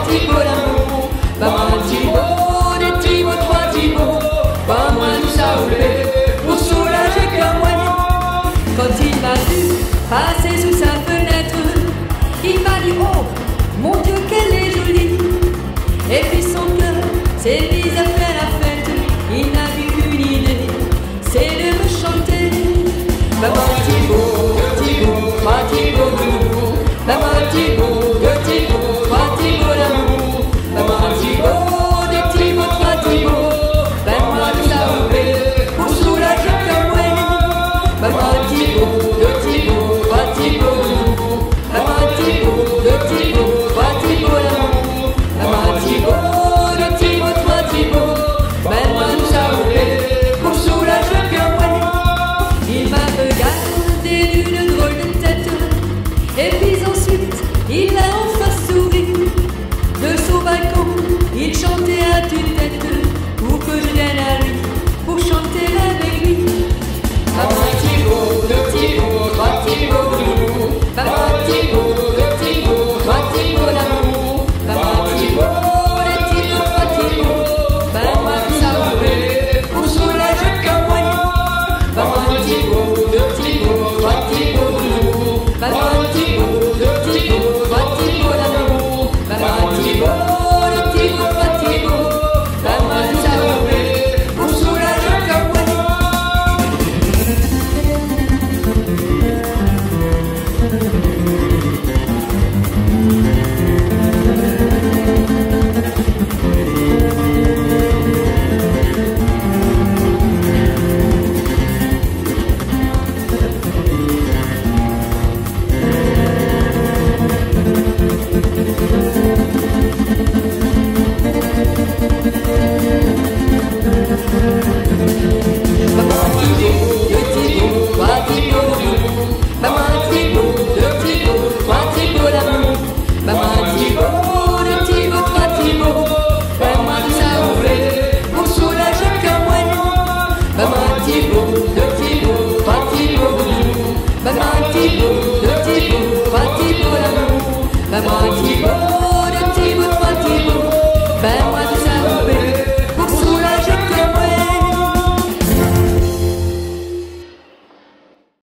Thibaut l'amour, pas moi Thibaut, des Thibaut, trois Thibaut, pas moi tout ça roulé, pour soulager qu'un moignon. Quand il m'a vu passer sous sa fenêtre, il m'a dit oh, mon Dieu qu'elle est jolie. Et puis son cœur s'est mis